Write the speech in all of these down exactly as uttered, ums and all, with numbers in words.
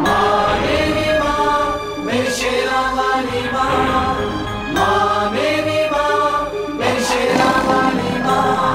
माँ मेरी माँ मेरी शेरा वाली माँ, माँ मेरी माँ मेरी शेरा वाली माँ।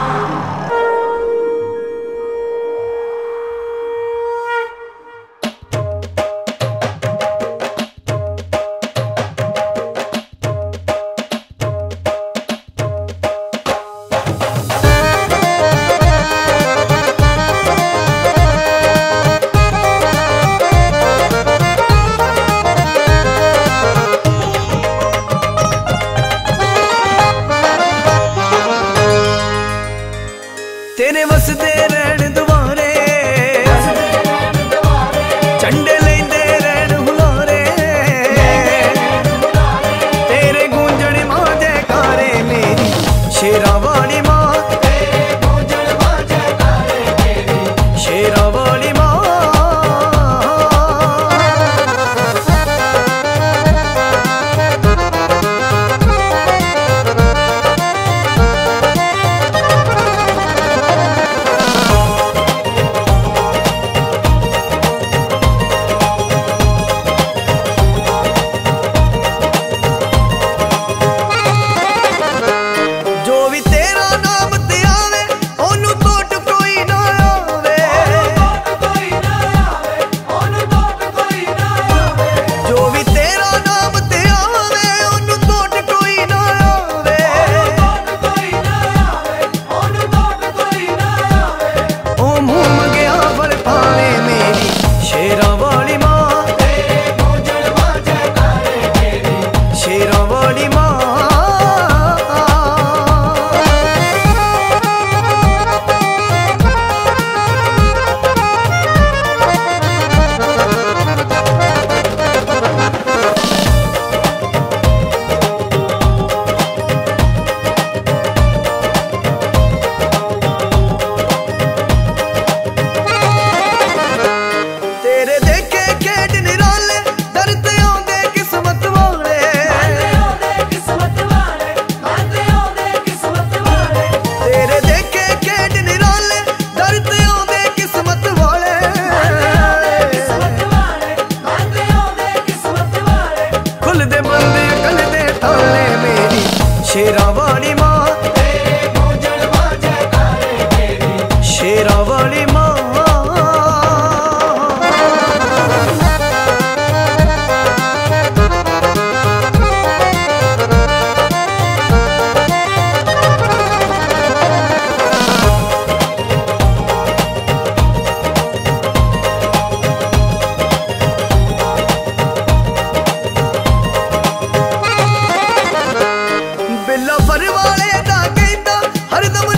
तेरे वसदे रहन दुआरे झंडे लेंदे रहन हुलारे, तेरे गूंजण मां जयकारे मेरी शेरा वाली मां, शेरा वाली मां। शेरा वाली मां, शेरा वाली मां। बिल्ला फर वाले दा कहंदा हरदम